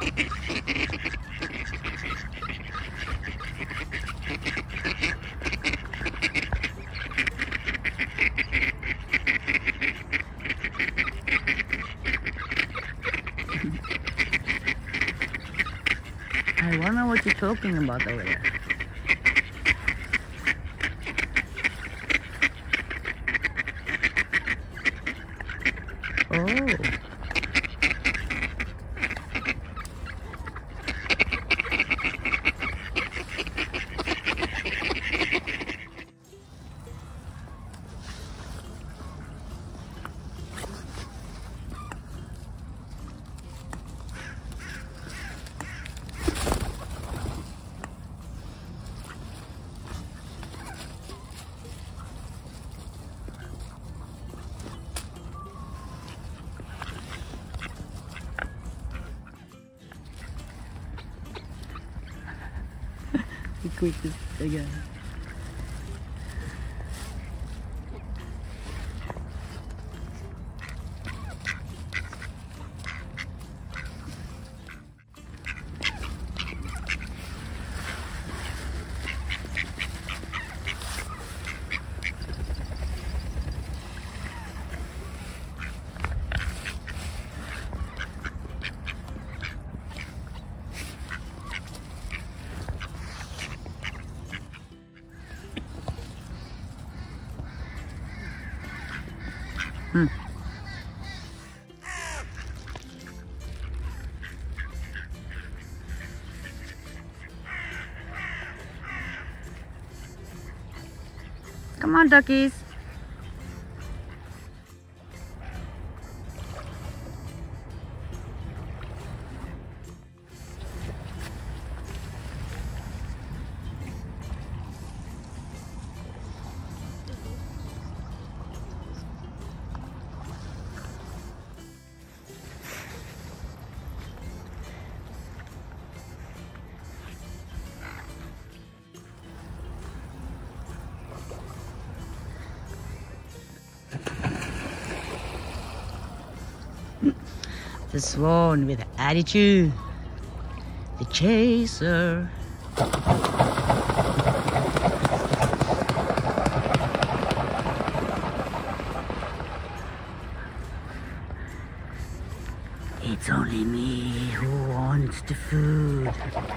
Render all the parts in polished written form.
I wonder what you're talking about over there. Oh. The quickest again. Come on, duckies. The swan with attitude, the chaser. It's only me who wants the food.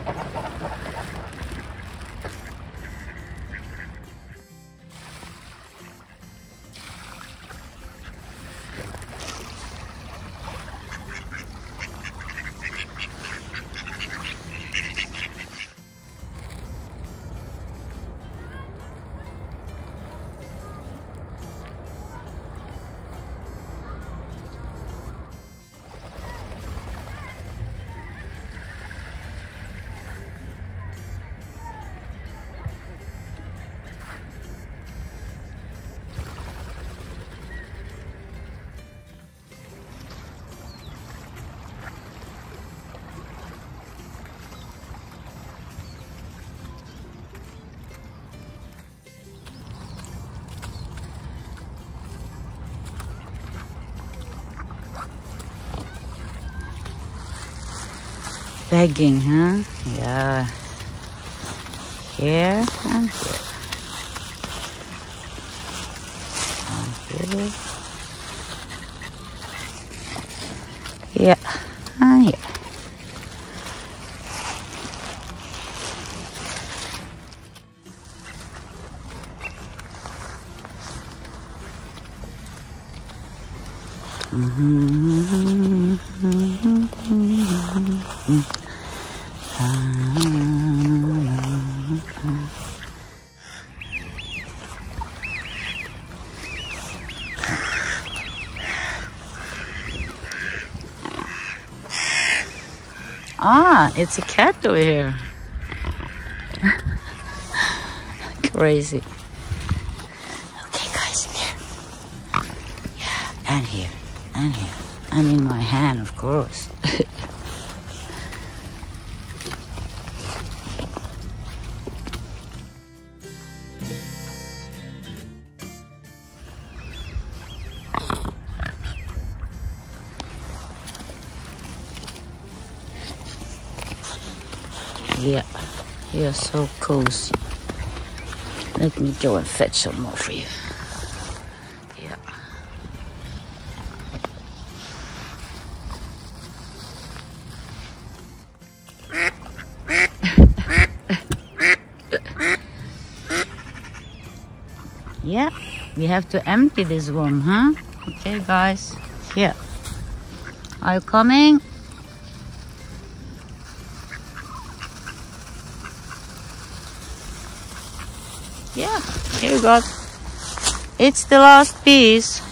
Begging, huh? Yeah. Here and here. And here. Yeah. And here. Ah, it's a cat over here. Crazy. Okay, guys, here. Yeah, and here, and here. And in my hand, of course. Yeah, you're so cozy. Let me go and fetch some more for you. Yeah. Yeah, we have to empty this one, huh? Okay, guys. Here. Are you coming? Yeah, here you go. It's the last piece.